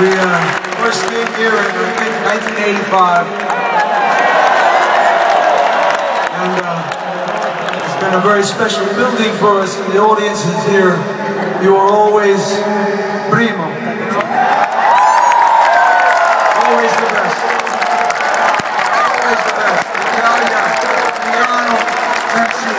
We first came here in, I think, 1985. And it's been a very special building for us, and the audience is here. You are always primo. Always the best. Always the best. Italia, Milano, Texas.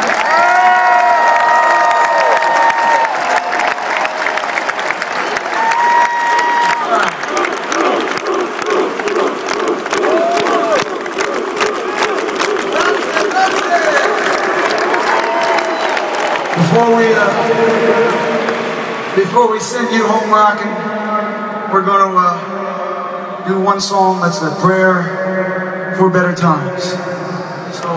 Before we send you home rocking, we're going to do one song that's a prayer for better times. So,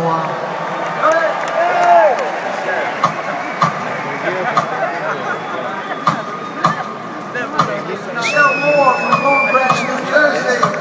Michelle Moore from Long Branch, New Jersey.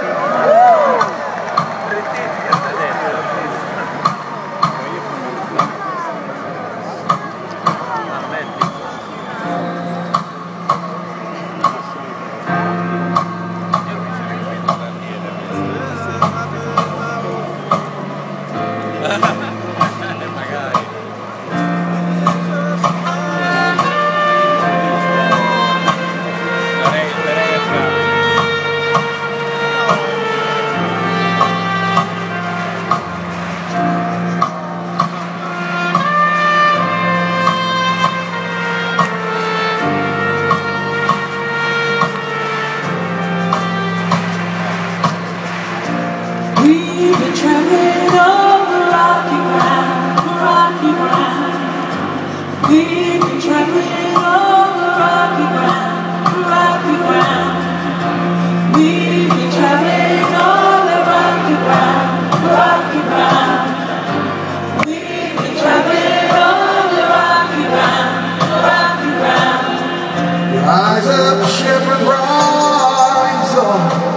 We've been traveling over rocky ground, rocky ground. We've been traveling over rocky ground, rocky ground. We've been traveling over rocky ground, rocky ground. We've been traveling over rocky ground, rocky ground. Rise up, shepherd, rise up.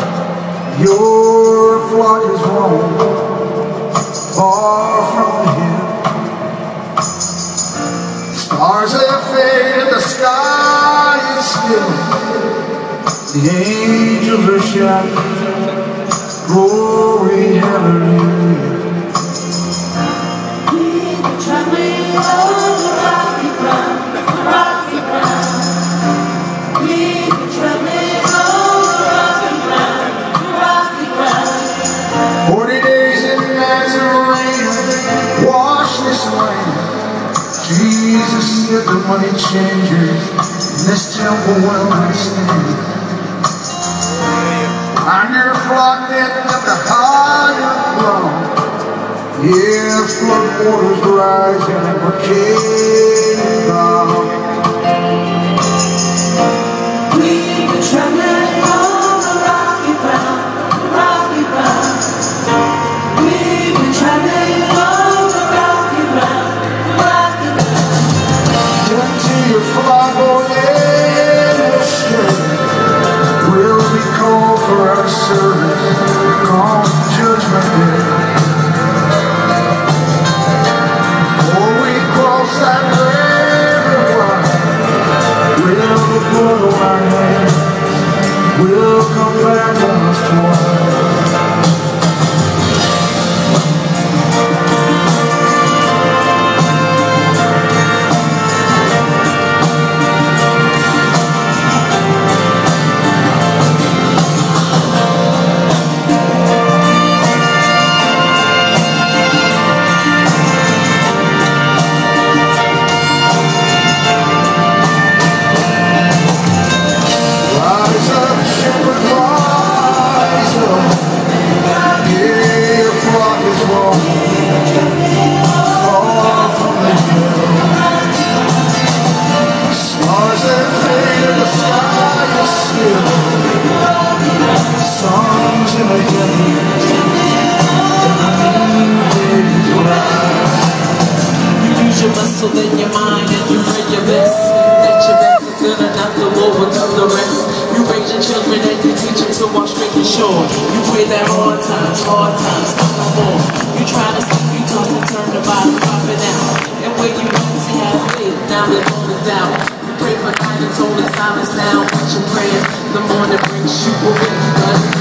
Your flock is roamed far from Him. Stars have faded, the sky is still. The angels are shouting, glory, hallelujah. We've been traveling over rocky ground, rocky ground. We've been traveling over rocky ground, rocky ground. 40 days in Nazarene, wash this land. Jesus said the money changers in this temple will not stand. Find your flock at the higher ground. Yeah, flood waters rising and we're king bound. We've been traveling over rocky ground, rocky ground. We've been traveling over rocky ground, rocky ground. Into your flock, oh yeah, we'll stray. We'll be called for our service on Judgment Day. Before we cross that river wide, we'll the blood on our hands, we'll come back on us twice. Rise up, shepherd, rise up. Yeah, your flock is roaming far from the hill. Stars have faded, the sky is still. Songs in the heavens, and the days rise. You use your muscle and your mind and you pray your best. That your best is good enough to overcome the rest. You raise your children and you teach them to walk straight to shore. You pray that hard times, come no more. You try to sleep, you toss and turn the bottom up and out. And where you don't see how faith, now there's only doubt. You pray for night and told the silence down. Watch your prayers. the morning brings you away.